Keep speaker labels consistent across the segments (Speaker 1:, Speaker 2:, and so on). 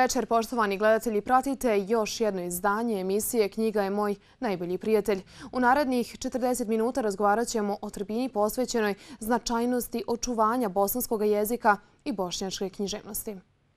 Speaker 1: večer, poštovani gledatelji. Pratite još jedno izdanje emisije Knjiga je moj najbolji prijatelj. U narednih 40 minuta razgovarat ćemo o tribini posvećenoj značajnosti očuvanja bosanskog jezika i bošnjačke književnosti.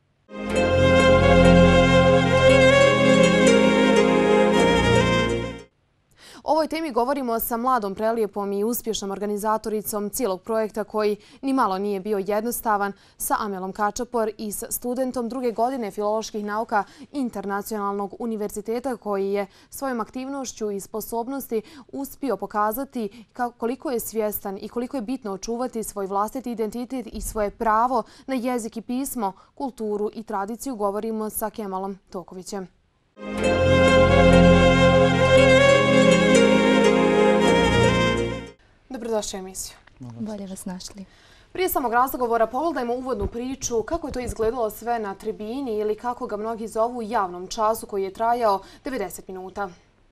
Speaker 1: O ovoj temi govorimo sa mladom, prelijepom i uspješnom organizatoricom cijelog projekta koji ni malo nije bio jednostavan, sa Amelom Kačapor i sa studentom druge godine filoloških nauka Internacionalnog univerziteta koji je svojom aktivnošću i sposobnosti uspio pokazati koliko je svjestan i koliko je bitno očuvati svoj vlastiti identitet i svoje pravo na jezik i pismo, kulturu i tradiciju. Govorimo sa Kemalom Tokovićem. Dobrodošli u emisiju.
Speaker 2: Bolje vas našli.
Speaker 1: Prije samog razgovora pogledajmo uvodnu priču kako je to izgledalo sve na tribini ili kako ga mnogi zovu javnom času koji je trajao 90 minuta.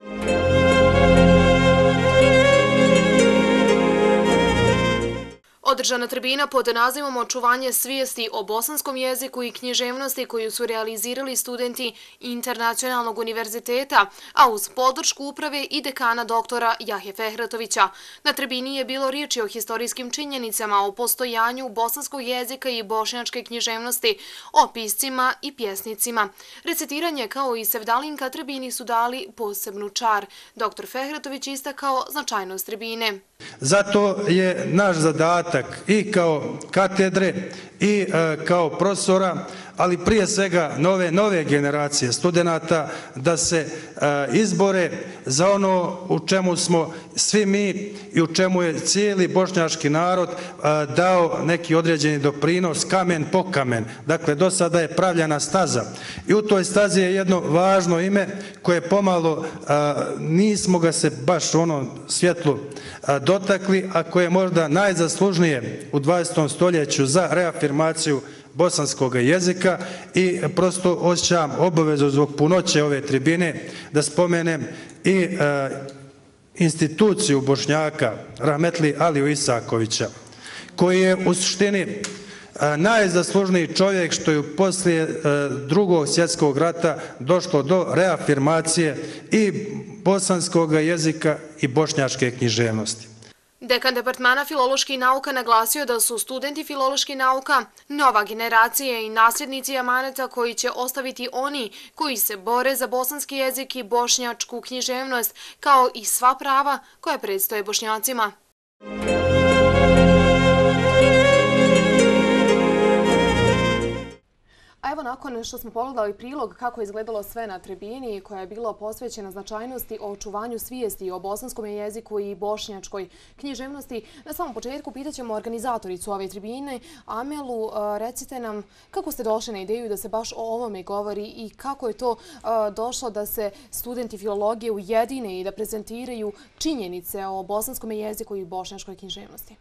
Speaker 1: Održana tribina pod nazivom Očuvanje svijesti o bosanskom jeziku i književnosti koju su realizirali studenti Internacionalnog univerziteta, a uz podršku uprave i dekana doktora Jahje Fehratovića. Na tribini je bilo riječi o historijskim činjenicama, o postojanju bosanskog jezika i bošnjačke književnosti, o piscima i pjesnicima. Recitiranje kao i sevdalinka tribini su dali posebnu čar. Doktor Fehratović istakao značajnost tribine.
Speaker 3: Zato je naš zadatak i kao katedre i kao profesora, ali prije svega nove generacije studenata da se izbore za ono u čemu smo svi mi i u čemu je cijeli bošnjački narod dao neki određeni doprinos, kamen po kamen. Dakle, do sada je pravljena staza. I u toj stazi je jedno važno ime koje pomalo nismo ga se baš u onom svjetlu dotakli, a koje je možda najzaslužnije u 20. stoljeću za reafirmaciju bosanskog jezika i prosto osjećam obavezu zbog punoće ove tribine da spomenem i instituciju Bošnjaka Rahmetli Aliju Isakovića, koji je u suštini najzaslužniji čovjek što je poslije Drugog svjetskog rata došlo do reafirmacije i bosanskog jezika i bošnjačke književnosti.
Speaker 1: Dekan Departmana filoloških nauka naglasio da su studenti filoloških nauka nova generacija i nasljednici amaneta koji će ostaviti oni koji se bore za bosanski jezik i bošnjačku književnost, kao i sva prava koja predstoje Bošnjacima. A evo, nakon što smo pogledali prilog kako je izgledalo sve na tribini koja je bila posvećena značajnosti o očuvanju svijesti o bosanskom jeziku i bošnjačkoj književnosti, na samom početku pitaćemo organizatoricu ove tribine, Amelu. Recite nam kako ste došli na ideju da se baš o ovome govori i kako je to došlo da se studenti filologije ujedine i da prezentiraju činjenice o bosanskom jeziku i bošnjačkoj književnosti?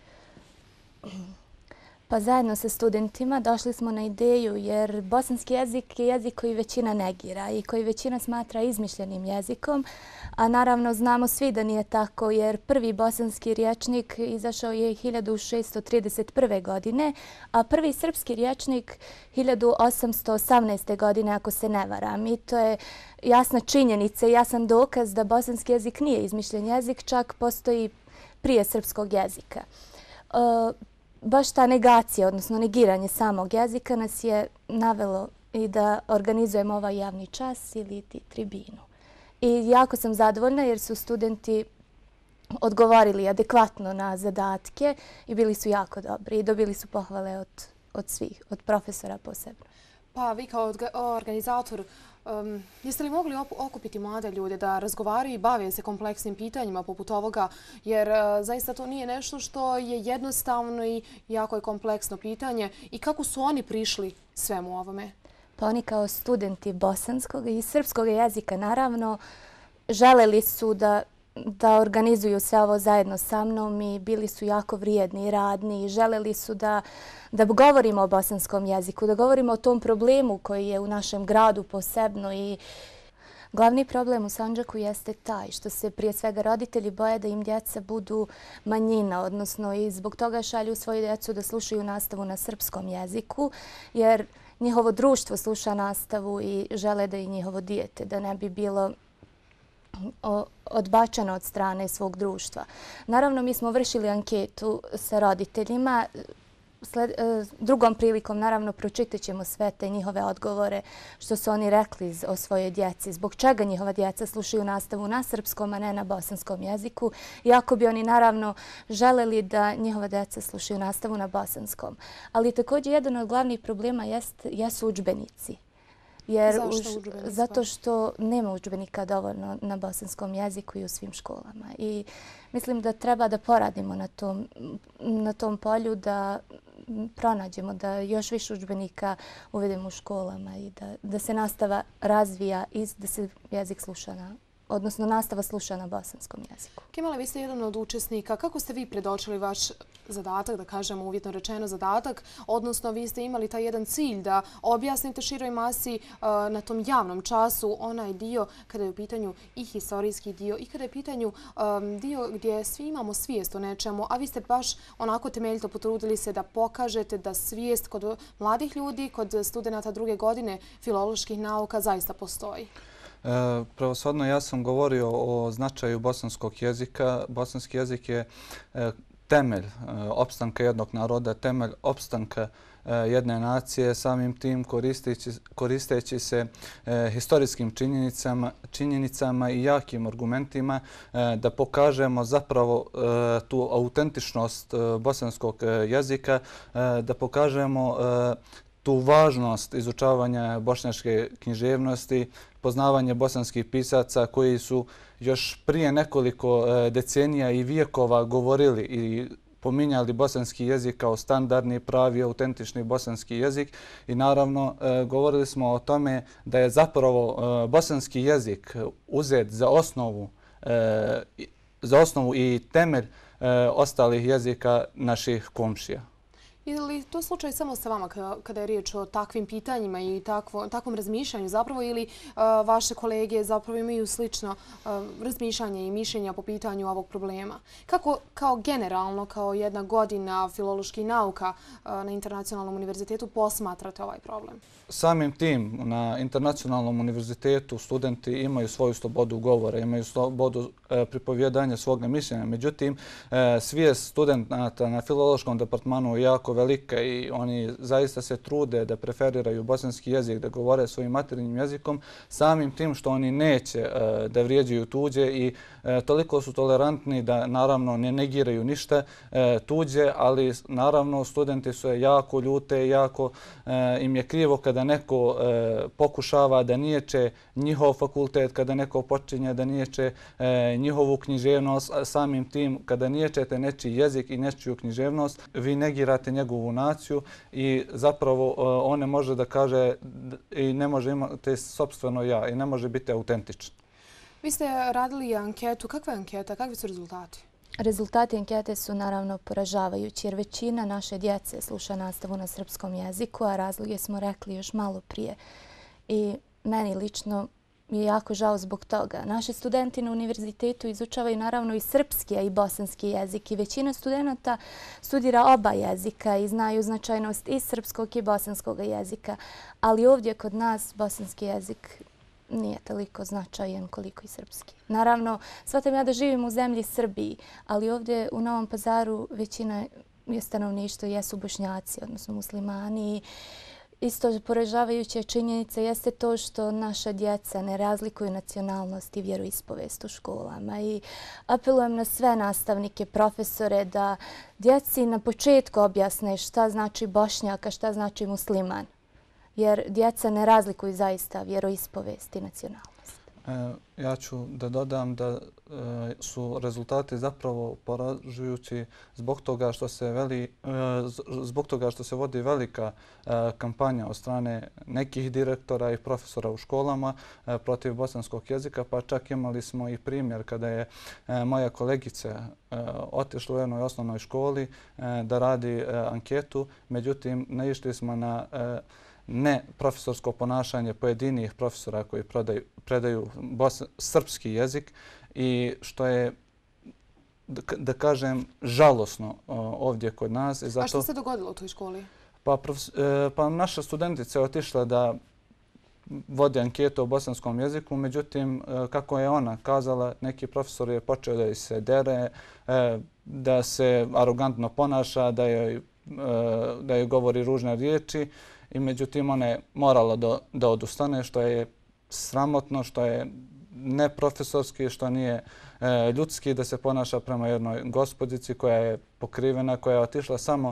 Speaker 2: Pa zajedno sa studentima došli smo na ideju jer bosanski jezik je jezik koji većina negira i koji većina smatra izmišljenim jezikom, a naravno znamo svi da nije tako jer prvi bosanski rječnik izašao je 1631. godine, a prvi srpski rječnik 1818. godine, ako se ne varam. I to je jasna činjenica i jasan dokaz da bosanski jezik nije izmišljen jezik, čak postoji prije srpskog jezika. Baš ta negacija, odnosno negiranje samog jezika nas je navelo i da organizujemo ovaj javni čas ili tribinu. I jako sam zadovoljna jer su studenti odgovorili adekvatno na zadatke i bili su jako dobri i dobili su pohvale od svih, od profesora posebno.
Speaker 1: Pa vi kao organizator, jeste li mogli okupiti mlade ljude da razgovaraju i bave se kompleksnim pitanjima poput ovoga, jer zaista to nije nešto što je jednostavno i jako je kompleksno pitanje, i kako su oni prišli svemu ovome?
Speaker 2: Pa oni kao studenti bosanskog i srpskog jezika naravno želeli su da organizuju sve ovo zajedno sa mnom i bili su jako vrijedni i radni i želeli su da govorimo o bosanskom jeziku, da govorimo o tom problemu koji je u našem gradu posebno. I glavni problem u Sandžaku jeste taj što se prije svega roditelji boje da im djeca budu manjina, odnosno i zbog toga šalju svoju djecu da slušaju nastavu na srpskom jeziku, jer njihovo društvo sluša nastavu i žele da i njihovo dijete, da ne bi bilo odbačeno od strane svog društva. Naravno, mi smo vršili anketu sa roditeljima. Drugom prilikom, naravno, pročitat ćemo sve te njihove odgovore što su oni rekli o svojoj djeci, zbog čega njihova djeca slušaju nastavu na srpskom, a ne na bosanskom jeziku, iako bi oni, naravno, želeli da njihova djeca slušaju nastavu na bosanskom. Ali također jedan od glavnih problema jesu udžbenici.
Speaker 1: Zašto udžbenici?
Speaker 2: Zato što nema udžbenika dovoljno na bosanskom jeziku i u svim školama. I mislim da treba da poradimo na tom polju, da pronađemo, da još više udžbenika uvedemo u školama i da se nastava razvija i da se jezik sluša odnosno nastava sluša na bosanskom jeziku.
Speaker 1: Kemale, vi ste jedan od učesnika. Kako ste vi predočili vaš zadatak, da kažemo uvjetno rečeno zadatak, odnosno vi ste imali taj jedan cilj da objasnite široj masi na tom javnom času onaj dio kada je u pitanju i historijski dio i kada je u pitanju dio gdje svi imamo svijest o nečemu, a vi ste baš onako temeljito potrudili se da pokažete da svijest kod mladih ljudi, kod studenata druge godine filoloških nauka zaista postoji.
Speaker 4: Pravoshodno, ja sam govorio o značaju bosanskog jezika. Bosanski jezik je temelj opstanka jednog naroda, temelj opstanka jedne nacije, samim tim koristeći se historijskim činjenicama i jakim argumentima da pokažemo zapravo tu autentičnost bosanskog jezika, da pokažemo tu važnost izučavanja bošnjačke književnosti, poznavanje bosanskih pisaca koji su još prije nekoliko decenija i vijekova govorili i pominjali bosanski jezik kao standardni, pravi, autentični bosanski jezik i naravno govorili smo o tome da je zapravo bosanski jezik uzet za osnovu i temelj ostalih jezika naših komšija.
Speaker 1: Je li to slučaj samo sa vama kada je riječ o takvim pitanjima i takvom razmišljanju zapravo ili vaše kolege zapravo imaju slično razmišljanje i mišljenja po pitanju ovog problema? Kako kao generalno, kao jedna godina filoloških nauka na Internacionalnom univerzitetu posmatrate ovaj problem?
Speaker 4: Samim tim na Internacionalnom univerzitetu studenti imaju svoju slobodu govora, imaju slobodu pripovjedanja svoga mišljenja. Međutim, svijest studenta na filološkom departmanu je jako velika i oni zaista se trude da preferiraju bosanski jezik, da govore svojim materinjim jezikom, samim tim što oni neće da vrijeđaju tuđe i toliko su tolerantni da naravno ne negiraju ništa tuđe, ali naravno studenti su jako ljute, jako im je krivo kada neko pokušava da niječe njihov fakultet, kada neko počinje da niječe njihovu književnost, samim tim kada niječete nečiji jezik i nečiju književnost, vi negirate njegovu naciju i zapravo on ne može da kaže i ne može imati sopstveno ja i ne može biti autentičan.
Speaker 1: Vi ste radili anketu. Kakva je anketa? Kakvi su rezultati?
Speaker 2: Rezultati ankete su naravno poražavajući jer većina naše djece sluša nastavu na srpskom jeziku, a razloge smo rekli još malo prije. I meni lično je jako žao zbog toga. Naši studenti na univerzitetu izučavaju naravno i srpski, a i bosanski jezik i većina studenta studira oba jezika i znaju značajnost i srpskog i bosanskog jezika. Ali ovdje kod nas bosanski jezik nije toliko značajan koliko i srpski. Naravno, shvatam ja da živim u zemlji Srbiji, ali ovdje u Novom Pazaru većina stanovništva jesu Bošnjaci, odnosno muslimani. Isto poražavajuća činjenica jeste to što naša djeca ne razlikuju nacionalnost i vjeroispovest u školama. I apelujem na sve nastavnike, profesore da djeci na početku objasne šta znači Bošnjak, a šta znači musliman. Jer djeca ne razlikuju zaista vjeroispovest i nacionalnost.
Speaker 4: Ja ću da dodam da su rezultati zapravo poražujući zbog toga što se vodi velika kampanja od strane nekih direktora i profesora u školama protiv bosanskog jezika, pa čak imali smo i primjer kada je moja kolegica otišla u jednoj osnovnoj školi da radi anketu, međutim naišli smo na ne profesorsko ponašanje pojedinih profesora koji predaju srpski jezik i što je, da kažem, žalosno ovdje kod nas.
Speaker 1: A što se dogodilo u toj školi?
Speaker 4: Pa naša studentica je otišla da vodi anketu o bosanskom jeziku, međutim, kako je ona kazala, neki profesor je počeo da joj se dere, da se arogantno ponaša, da joj govori ružne riječi i međutim ona je morala da odustane, što je sramotno, što je neprofesorski, što nije ljudski da se ponaša prema jednoj gospođici koja je pokrivena, koja je otišla samo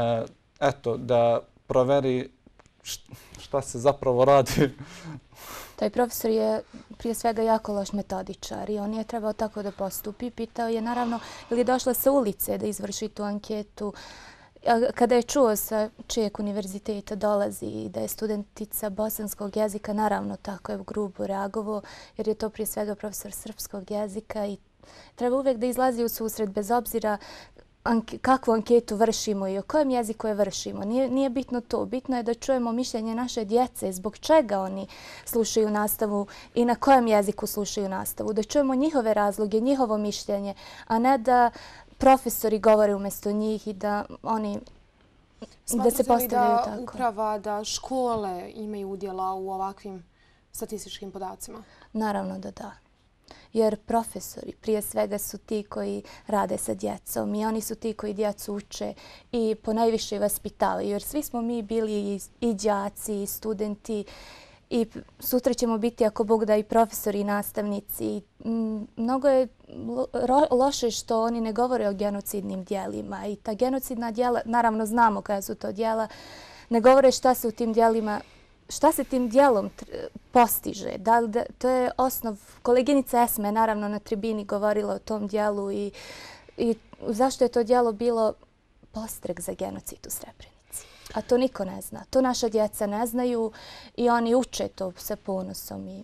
Speaker 4: da proveri šta se zapravo radi.
Speaker 2: Taj profesor je prije svega jako loš metodičar i on je trebao tako da postupi. Pitao je naravno ili je došla sa ulice da izvrši tu anketu. Kada je čuo sa čijeg univerziteta dolazi i da je studentica bosanskog jezika, naravno tako je grubo reagovao jer je to prije svega profesor srpskog jezika i treba uvijek da izlazi u susret bez obzira kakvu anketu vršimo i o kojem jeziku je vršimo. Nije bitno to. Bitno je da čujemo mišljenje naše djece, zbog čega oni slušaju nastavu i na kojem jeziku slušaju nastavu. Da čujemo njihove razloge, njihovo mišljenje, a ne da profesori govore umjesto njih i da oni da se postavljaju tako.
Speaker 1: Smatrate li da uprava, da škole imaju udjela u ovakvim statističkim podacima?
Speaker 2: Naravno da da. Jer profesori prije svega su ti koji rade sa djecom i oni su ti koji djecu uče i ponajviše vaspitavaju. Jer svi smo mi bili i đaci i studenti i sutra ćemo biti, ako Bog da, i profesori i nastavnici. Mnogo je loše što oni ne govore o genocidnim djelima i ta genocidna djela, naravno znamo koja su to djela, ne govore šta se u tim djelima, šta se tim djelom postiže. To je osnov. Koleginica Esma je naravno na tribini govorila o tom djelu i zašto je to djelo bilo postrek za genocid u Srebrenici. A to niko ne zna. To naša djeca ne znaju i oni uče to sa ponosom.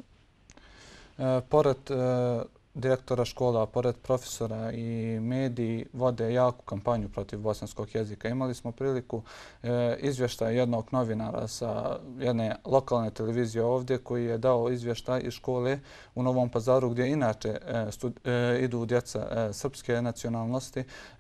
Speaker 4: Pored direktora škola, pored profesora i mediji vode jaku kampanju protiv bosanskog jezika. Imali smo priliku izvještaj jednog novinara sa jedne lokalne televizije ovdje koji je dao izvještaj iz škole u Novom Pazaru gdje inače idu djeca srpske nacionalnosti,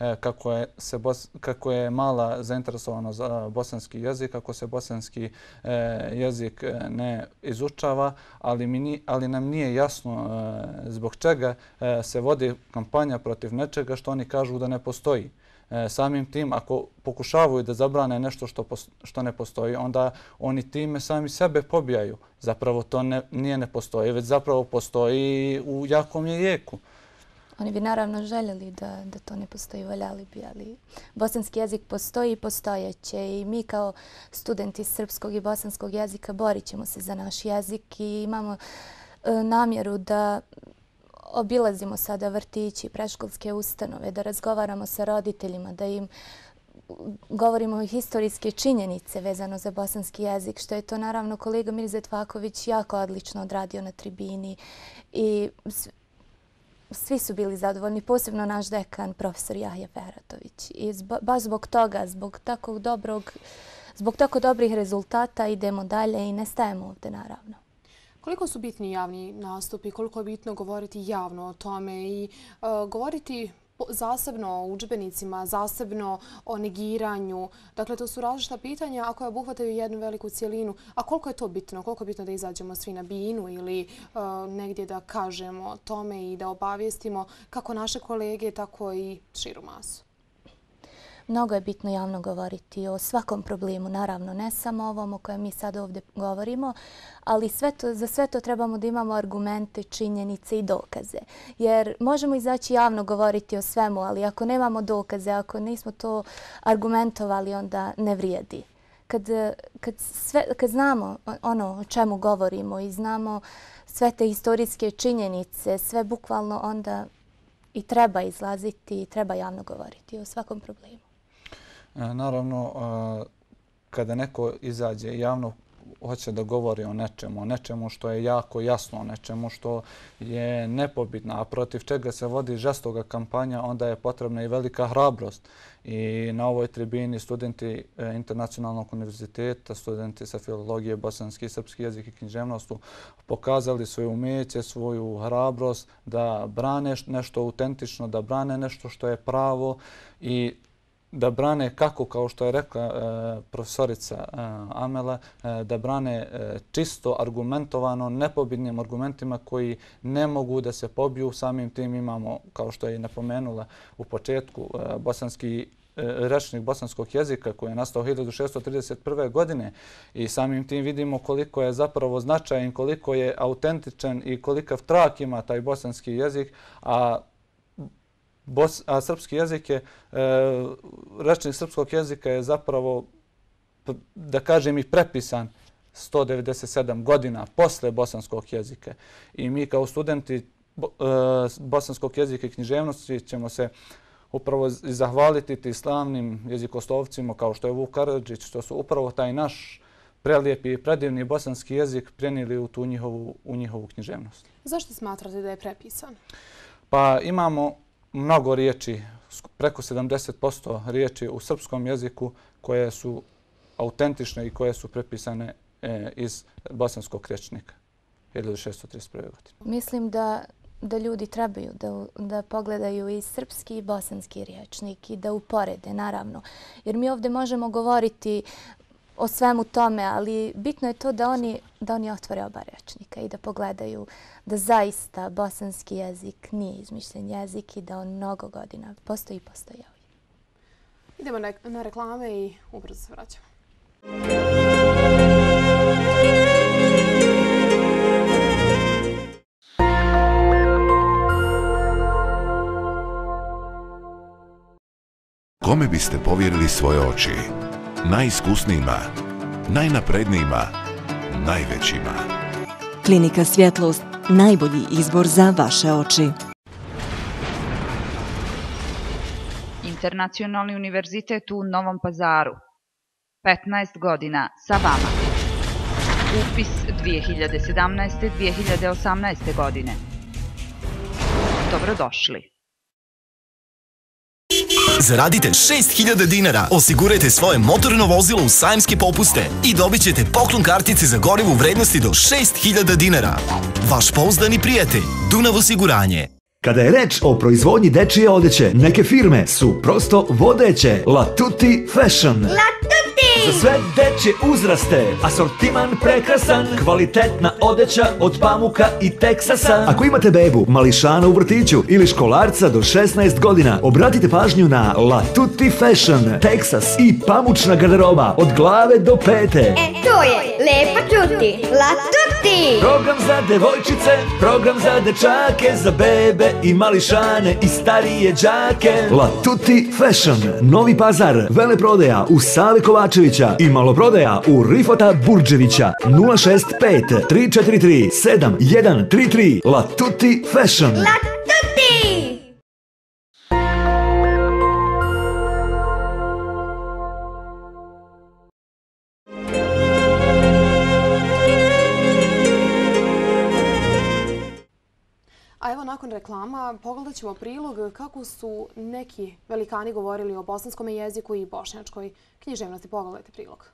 Speaker 4: kako je mala zainteresovana za bosanski jezik, kako se bosanski jezik ne izučava, ali nam nije jasno zbog čega se vodi kampanja protiv nečega što oni kažu da ne postoji. Samim tim, ako pokušavaju da zabrane nešto što ne postoji, onda oni time sami sebe pobijaju. Zapravo to nije ne postoji, već zapravo postoji u jakom je jeku.
Speaker 2: Oni bi naravno željeli da to ne postoji, voljeli bi, ali bosanski jezik postoji i postojeće i mi kao studenti srpskog i bosanskog jezika borit ćemo se za naš jezik i imamo namjeru da obilazimo sada vrtići, predškolske ustanove, da razgovaramo sa roditeljima, da im govorimo historijske činjenice vezano za bosanski jezik, što je to naravno kolega Mirzet Vaković jako odlično odradio na tribini i svi su bili zadovoljni, posebno naš dekan, profesor Jahja Ferhatović. I baš zbog toga, zbog tako dobrih rezultata idemo dalje i ne stajemo ovdje naravno.
Speaker 1: Koliko su bitni javni nastupi, koliko je bitno govoriti javno o tome i govoriti zasebno o udžbenicima, zasebno o negiranju. Dakle, to su različita pitanja, a koja obuhvataju jednu veliku cijelinu. A koliko je to bitno? Koliko je bitno da izađemo svi na binu ili negdje da kažemo o tome i da obavijestimo kako naše kolege, tako i širu masu?
Speaker 2: Mnogo je bitno javno govoriti o svakom problemu, naravno ne samo ovom o kojem mi sad ovdje govorimo, ali za sve to trebamo da imamo argumente, činjenice i dokaze. Jer možemo izaći javno govoriti o svemu, ali ako nemamo dokaze, ako nismo to argumentovali, onda ne vrijedi. Kad znamo ono o čemu govorimo i znamo sve te historijske činjenice, sve bukvalno onda i treba izlaziti i treba javno govoriti o svakom problemu.
Speaker 4: Naravno, kada neko izađe javno hoće da govori o nečemu što je jako jasno, o nečemu što je nepobitno, a protiv čega se vodi žestoga kampanja, onda je potrebna i velika hrabrost. I na ovoj tribini studenti Internacionalnog univerziteta, studenti sa filologije, bosanski, srpski jezik i književnost su pokazali svoje umeće, svoju hrabrost da brane nešto autentično, da brane nešto što je pravo i da brane kako, kao što je rekla profesorica Amela, da brane čisto argumentovano, nepobitnim argumentima koji ne mogu da se pobiju. Samim tim imamo, kao što je i napomenula u početku, bosanski rečnik bosanskog jezika koji je nastao 1631. godine i samim tim vidimo koliko je zapravo značajan, koliko je autentičan i kolikav trak ima taj bosanski jezik, a srpski jezik je, rečnik srpskog jezika je zapravo, da kažem, i prepisan 197 godina posle bosanskog jezika. I mi kao studenti bosanskog jezika i književnosti ćemo se upravo zahvaliti ti slavnim jezikoslovcima kao što je Vuk Karadžić, što su upravo taj naš prelijepi i predivni bosanski jezik prenijeli u tu njihovu književnost.
Speaker 1: Zašto smatrate da je prepisan?
Speaker 4: Pa imamo mnogo riječi, preko 70% riječi u srpskom jeziku koje su autentične i koje su prepisane iz bosanskog rječnika 1631. godine.
Speaker 2: Mislim da ljudi trebaju da pogledaju i srpski i bosanski rječnik i da uporede, naravno. Jer mi ovdje možemo govoriti o svemu tome, ali bitno je to da oni otvore oba rječnika i da pogledaju da zaista bosanski jezik nije izmišljen jezik i da on mnogo godina postoji i postojao.
Speaker 1: Idemo na reklame i ubrzo se vraćamo.
Speaker 5: Kome biste povjerili svoje oči? Najiskusnijima, najnaprednijima, najvećima.
Speaker 6: Klinika Svjetlost, najbolji izbor za vaše oči.
Speaker 7: Internacionalni univerzitet u Novom Pazaru. 15 godina sa vama. Upis 2017-2018. godine. Dobrodošli.
Speaker 8: Zaradite 6.000 dinara, osigurajte svoje motorno vozilo u sajmske popuste i dobit ćete poklon kartice za gorivo u vrednosti do 6.000 dinara. Vaš pouzdani prijatelj, Dunav osiguranje.
Speaker 9: Kada je reč o proizvodnji dečije odeće, neke firme su prosto vodeće. La Tutti Fashion.
Speaker 10: La Tutti!
Speaker 9: Za sve dečje uzraste, asortiman prekrasan, kvalitetna odeća od pamuka i Teksasa. Ako imate bebu, mališana u vrtiću ili školarca do 16 godina, obratite pažnju na La Tutti Fashion, Teksas i pamučna garderoba od glave do pete.
Speaker 10: To je lepo čuti. La Tutti!
Speaker 9: Program za devojčice, program za dečake, za bebe i mališane i starije đake. La Tutti Fashion, Novi Pazar, veleprodaja u Save Kovačevića i maloprodaja u Rifata Burđevića. 065 343 7133. La Tutti Fashion.
Speaker 10: La Tutti!
Speaker 1: A evo nakon reklama pogledat ćemo prilog kako su neki velikani govorili o bosanskom jeziku i bošnjačkoj književnosti. Pogledajte prilog.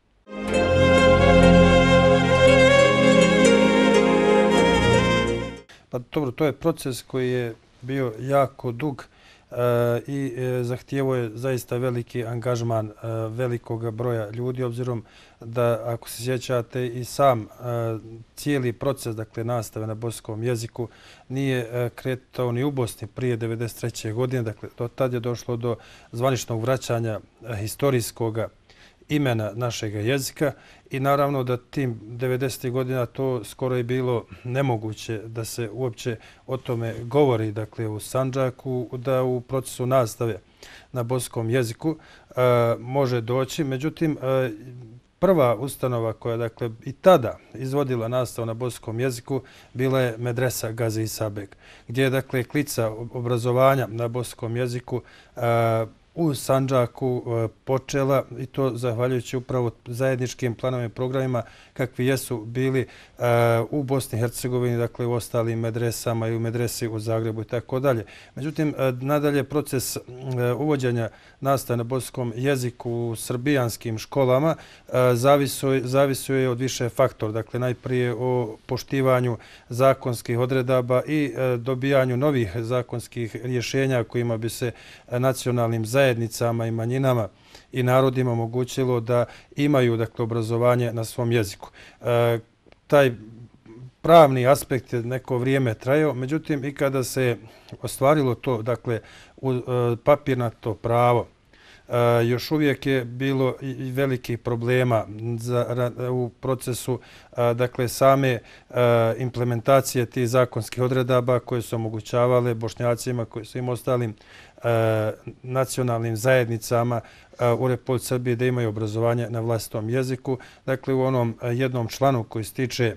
Speaker 3: Pa dobro, to je proces koji je bio jako dug i zahtijevao je zaista veliki angažman velikog broja ljudi, obzirom da, ako se sjećate, i sam cijeli proces, dakle, nastave na bosanskom jeziku nije kretao ni u Bosni prije 1993. godine. Dakle, do tad je došlo do zvaničnog vraćanja historijskog imena našeg jezika i naravno da tim 90. godina to skoro je bilo nemoguće da se uopće o tome govori, dakle, u Sandžaku, da u procesu nastave na bosanskom jeziku može doći. Međutim, prva ustanova koja, dakle, i tada izvodila nastavu na bosanskom jeziku bila je Medresa Gazi Isabek, gdje je, dakle, klica obrazovanja na bosanskom jeziku u Sandžaku počela, i to zahvaljujući upravo zajedničkim planovima i programima kakvi jesu bili u Bosni i Hercegovini, dakle u ostalim medresama i u medresi u Zagrebu i tako dalje. Međutim, nadalje proces uvođenja nastave na bosanskom jeziku u srbijanskim školama zavisio je od više faktora. Dakle, najprije o poštivanju zakonskih odredaba i dobijanju novih zakonskih rješenja kojima bi se nacionalnim zajednicama zajednicama i manjinama i narodima omogućilo da imaju, dakle, obrazovanje na svom jeziku. Taj pravni aspekt je neko vrijeme trajao, međutim i kada se ostvarilo to, dakle, papirnato pravo, još uvijek je bilo i velikih problema u procesu, dakle, same implementacije tih zakonskih odredaba koje su omogućavale Bošnjacima, koji su im ostalim nacionalnim zajednicama u Republici Srbiji da imaju obrazovanje na vlastitom jeziku. Dakle, u onom jednom članu koji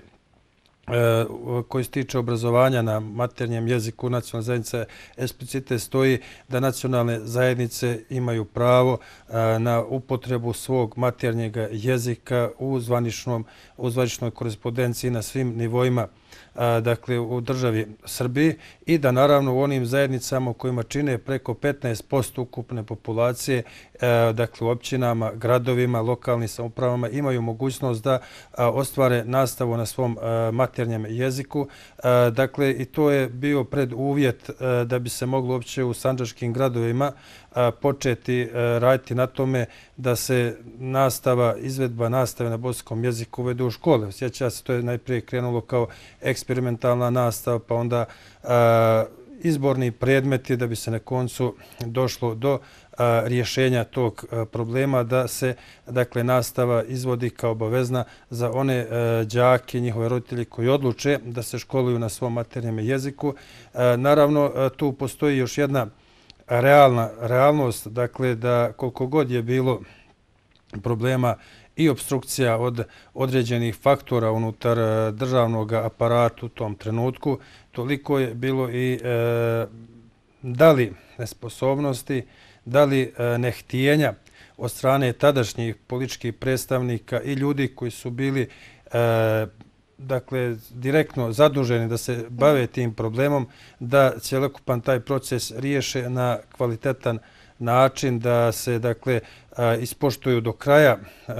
Speaker 3: se tiče obrazovanja na maternjem jeziku nacionalne zajednice eksplicite stoji da nacionalne zajednice imaju pravo na upotrebu svog maternjeg jezika u zvaničnoj korespondenciji na svim nivoima, dakle, u državi Srbiji, i da naravno u onim zajednicama kojima čine preko 15% ukupne populacije, dakle u općinama, gradovima, lokalnim samoupravama, imaju mogućnost da ostvare nastavu na svom maternjem jeziku. Dakle, i to je bio preduvjet da bi se moglo uopće u sandžačkim gradovima početi raditi na tome da se izvedba nastave na bosanskom jeziku uvede u škole. Sjeća se, to je najprije krenulo kao eksperimentalna nastava, pa onda izborni predmeti, da bi se na koncu došlo do rješenja tog problema da se, dakle, nastava izvodi kao obavezna za one đake i njihove roditelji koji odluče da se školuju na svom maternjem jeziku. Naravno, tu postoji još jedna realnost, dakle, da koliko god je bilo problema i obstrukcija od određenih faktora unutar državnog aparata u tom trenutku, toliko je bilo i da li nesposobnosti, da li nehtijenja od strane tadašnjih političkih predstavnika i ljudi koji su bili, dakle, direktno zaduženi da se bave tim problemom, da cjelokupan taj proces riješe na kvalitetan način, da se, dakle, ispoštuju do kraja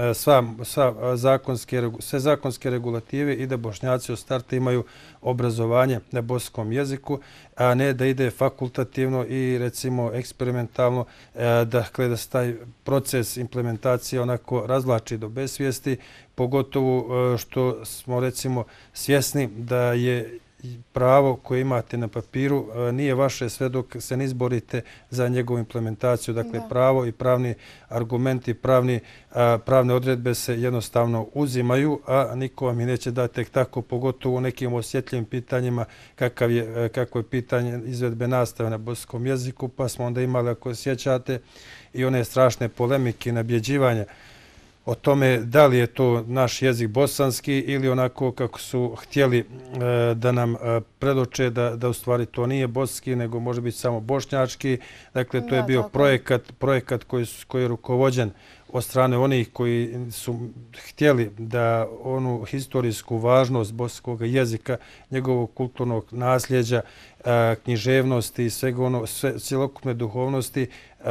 Speaker 3: sve zakonske regulative i da Bošnjaci od starta imaju obrazovanje na bosanskom jeziku, a ne da ide fakultativno i, recimo, eksperimentalno, dakle, da se taj proces implementacije onako razvlači do besvijesti, pogotovo što smo, recimo, svjesni da je pravo koje imate na papiru nije vaše sve dok se ne izborite za njegovu implementaciju. Dakle, pravo i pravni argumenti, pravne odredbe se jednostavno uzimaju, a niko vam i neće dati tek tako, pogotovo u nekim osjetljivim pitanjima kako je pitanje izvedbe nastave na bosanskom jeziku, pa smo onda imali, ako se sjećate, i one strašne polemike i nabjeđivanja o tome da li je to naš jezik bosanski ili onako kako su htjeli da nam predoče da u stvari to nije bosanski, nego može biti samo bošnjački. Dakle, to je bio projekat koji je rukovođen od strane onih koji su htjeli da onu historijsku važnost bosanskog jezika, njegovog kulturnog nasljeđa, književnosti i cjelokupne duhovnosti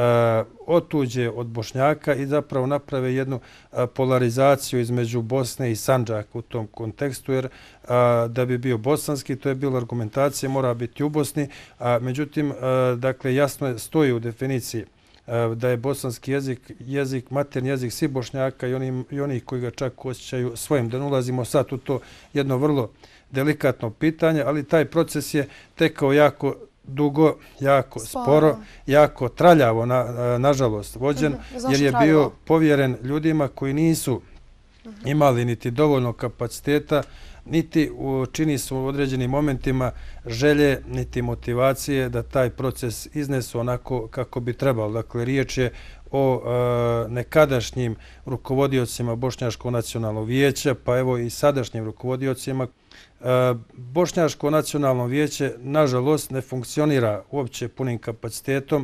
Speaker 3: otuđe od Bošnjaka i zapravo naprave jednu polarizaciju između Bosne i Sandžaka u tom kontekstu, jer da bi bio bosanski, to je bila argumentacija, mora biti u Bosni, međutim, dakle, jasno stoji u definiciji da je bosanski jezik, materni jezik svih Bošnjaka i onih koji ga čak osjećaju svojim. Da ne ulazimo sad u to jedno vrlo delikatno pitanje, ali taj proces je tekao jako dugo, jako sporo, jako traljavo, nažalost, vođen, jer je bio povjeren ljudima koji nisu imali niti dovoljno kapaciteta, niti čini su u određenim momentima želje, niti motivacije da taj proces iznesu onako kako bi trebalo. Dakle, riječ je o nekadašnjim rukovodiocima Bošnjačkog nacionalnog vijeća, pa evo i sadašnjim rukovodiocima. Bošnjačko nacionalno vijeće, nažalost, ne funkcionira uopće punim kapacitetom.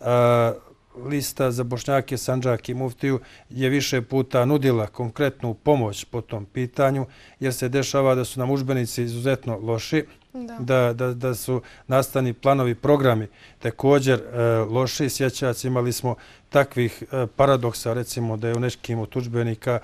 Speaker 3: Lista za Bošnjake, Sandžak i Muftiju je više puta nudila konkretnu pomoć po tom pitanju, jer se dešava da su nam udžbenici izuzetno loši, da su nastavni planovi, programi također loši. Sjećac, imali smo takvih paradoksa, recimo da je u nekim od udžbenika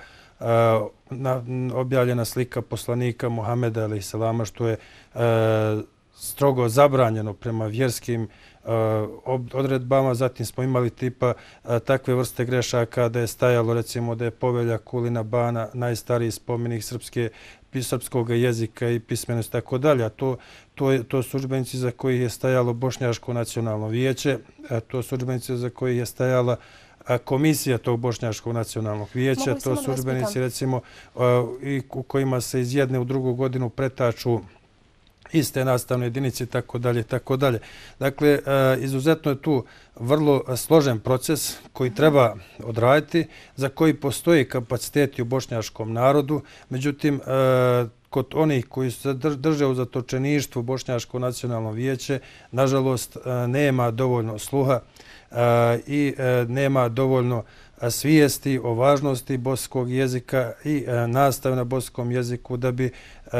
Speaker 3: objavljena slika poslanika Muhameda alejselama, što je strogo zabranjeno prema vjerskim odredbama. Zatim smo imali tipa takve vrste grešaka da je stajalo recimo da je Povelja Kulina Bana najstariji spomenik srpskog jezika i pismenosti tako dalje. A to su udžbenici za kojih je stajalo Bošnjaško nacionalno vijeće, to su udžbenici za kojih je stajala komisija tog Bošnjaškog nacionalnog vijeća, to su udžbenici recimo u kojima se iz jedne u drugu godinu pretaču iste nastavne jedinice i tako dalje, tako dalje. Dakle, izuzetno je tu vrlo složen proces koji treba odraditi, za koji postoji kapaciteti u bošnjaškom narodu. Međutim, kod onih koji se drže u zatočeništvu Bošnjaško nacionalno vijeće, nažalost, nema dovoljno sluha i nema dovoljno svijesti o važnosti bosanskog jezika i nastave na bosanskom jeziku da bi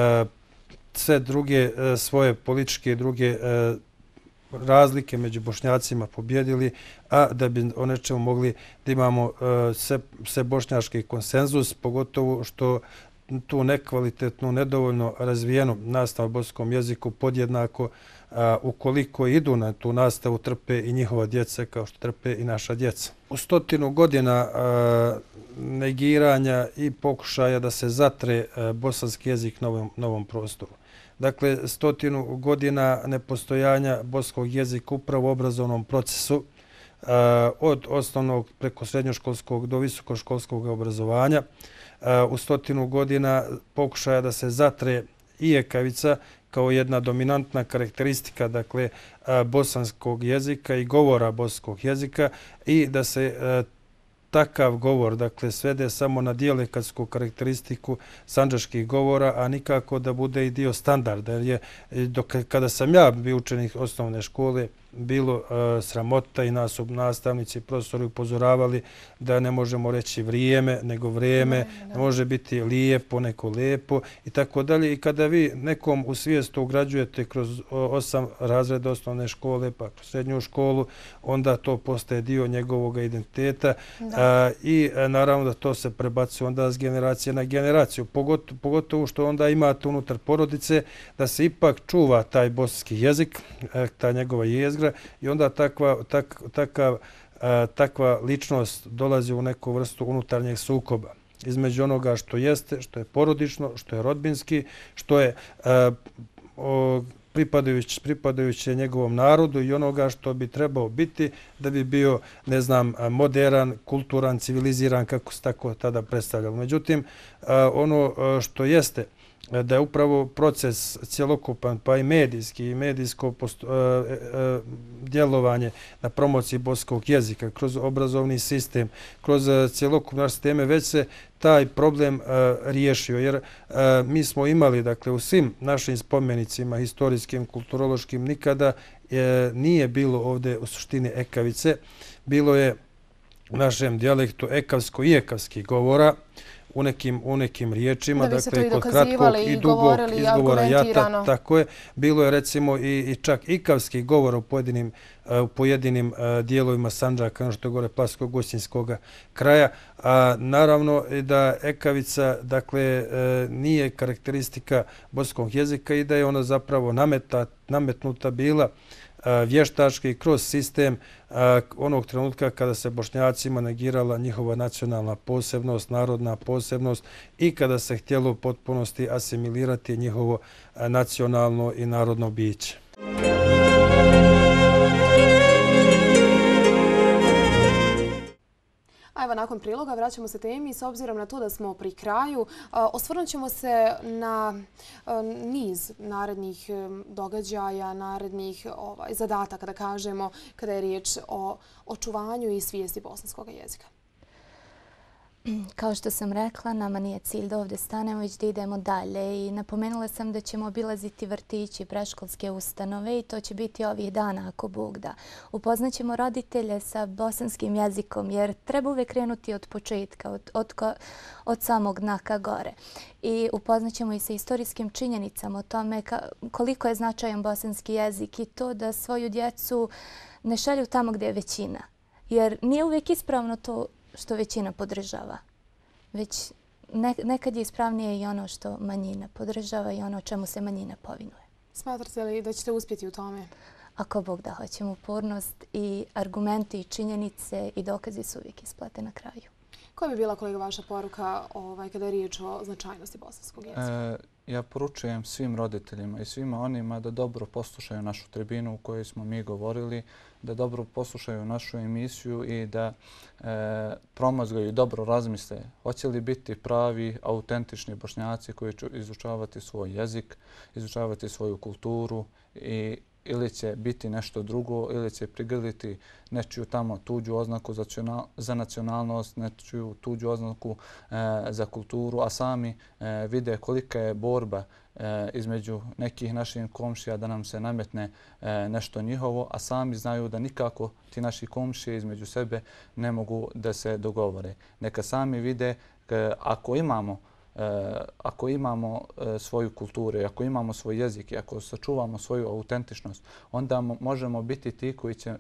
Speaker 3: sve druge svoje političke i druge razlike među Bošnjacima pobjedili, a da bi o nečemu mogli da imamo sve bošnjaški konsenzus, pogotovo što tu nekvalitetnu, nedovoljno razvijenu nastavu na bosanskom jeziku podjednako ukoliko idu na tu nastavu trpe i njihova djeca kao što trpe i naša djeca. U 100 godina negiranja i pokušaja da se zatre bosanski jezik na novom prostoru. Dakle, 100 godina nepostojanja bosanskog jezika upravo u obrazovnom procesu od osnovnog preko srednjoškolskog do visokoškolskog obrazovanja. U 100 godina pokušaja da se zatre i ekavica kao jedna dominantna karakteristika, dakle, bosanskog jezika i govora bosanskog jezika i da se takav govor, dakle, svede samo na dijalektsku karakteristiku sandžačkih govora, a nikako da bude i dio standarda. Jer kada sam ja bio učenik osnovne škole, bilo sramota i nas nastavnici i profesori upozoravali da ne možemo reći vrijeme, nego vreme, ne može biti lijepo, neko lepo i tako dalje. I kada vi nekom u svijestu ugrađujete kroz 8 razreda osnovne škole, pa kroz srednju školu, onda to postaje dio njegovog identiteta i naravno da to se prebacuje onda s generacije na generaciju. Pogotovo što onda imate unutar porodice da se ipak čuva taj bosanski jezik, ta njegova jezgra, i onda takva ličnost dolazi u neku vrstu unutarnjeg sukoba između onoga što jeste, što je porodično, što je rodbinski, što je pripadajuće njegovom narodu i onoga što bi trebao biti da bi bio, ne znam, moderan, kulturan, civiliziran, kako se tako tada predstavljalo. Međutim, ono što jeste da je upravo proces cjelokupan, pa i medijski i medijsko djelovanje na promociji bosanskog jezika, kroz obrazovni sistem, kroz cjelokupne sisteme, već se taj problem riješio. Jer mi smo imali, dakle, u svim našim spomenicima, historijskim, kulturološkim, nikada nije bilo ovdje u suštini ekavice. Bilo je u našem dijalektu ekavsko i ekavski govora, u nekim riječima, dakle, kod kratkog i dugog izgovora jata, tako je. Bilo je recimo i čak ikavski govor u pojedinim dijelovima Sandžaka, ono što je gore Plavsko-Gustinskog kraja. Naravno da ekavica, dakle, nije karakteristika bosanskog jezika i da je ona zapravo nametnuta bila vještački kroz sistem onog trenutka kada se Bošnjacima negirala njihova nacionalna posebnost, narodna posebnost i kada se htjelo u potpunosti asimilirati njihovo nacionalno i narodno biće.
Speaker 1: A evo, nakon priloga vraćamo se temi. S obzirom na to da smo pri kraju, osvrnut ćemo se na niz narednih događaja, narednih zadataka, da kažemo, kada je riječ o očuvanju i svijesti bosanskog jezika.
Speaker 2: Kao što sam rekla, nama nije cilj da ovdje stanemo, već da idemo dalje. I napomenula sam da ćemo obilaziti vrtići, predškolske ustanove i to će biti ovih dana, ako Bog da. Upoznaćemo roditelje sa bosanskim jezikom, jer treba uvijek krenuti od početka, od samog dna ka gore. I upoznaćemo i sa istorijskim činjenicama o tome koliko je značajan bosanski jezik i to da svoju djecu ne šalju tamo gdje je većina. Jer nije uvijek ispravno to što većina podržava, već nekad je ispravnije i ono što manjina podržava i ono čemu se manjina povinuje.
Speaker 1: Smatrate li da ćete uspjeti u tome?
Speaker 2: Ako Bog da, hoćemo upornost i argumenti i činjenice i dokazi su uvijek isplate na kraju.
Speaker 1: Koja bi bila, kolega, vaša poruka kada je riječ o značajnosti bosanskog jezika?
Speaker 4: Ja poručujem svim roditeljima i svima onima da dobro poslušaju našu tribinu u kojoj smo mi govorili, da dobro poslušaju našu emisiju i da promazgaju i dobro razmisle hoće li biti pravi, autentični Bošnjaci koji će izučavati svoj jezik, izučavati svoju kulturu ili će biti nešto drugo, ili će prigrliti nečiju tamo tuđu oznaku za nacionalnost, nečiju tuđu oznaku za kulturu, a sami vide kolika je borba između nekih naših komšija da nam se nametne nešto njihovo, a sami znaju da nikako ti naši komšije između sebe ne mogu da se dogovore. Neka sami vide ako imamo svoju kulturu, ako imamo svoj jezik i ako sačuvamo svoju autentičnost, onda možemo biti ti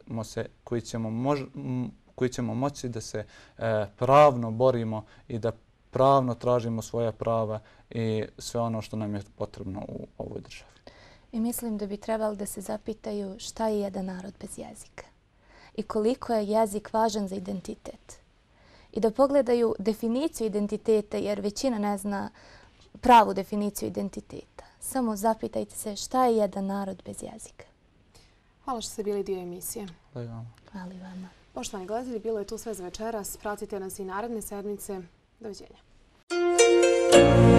Speaker 4: koji ćemo moći da se pravno borimo i da pravno tražimo svoja prava i sve ono što nam je potrebno u ovoj državi.
Speaker 2: I mislim da bi trebali da se zapitaju šta je jedan narod bez jezika i koliko je jezik važan za identitet. I da pogledaju definiciju identiteta, jer većina ne zna pravu definiciju identiteta. Samo zapitajte se šta je jedan narod bez jezika.
Speaker 1: Hvala što ste bili dio emisije.
Speaker 2: Hvala i vama.
Speaker 1: Poštovani gledatelji, bilo je to sve za večeras. Pratite nas i naredne sedmice. Doviđenja.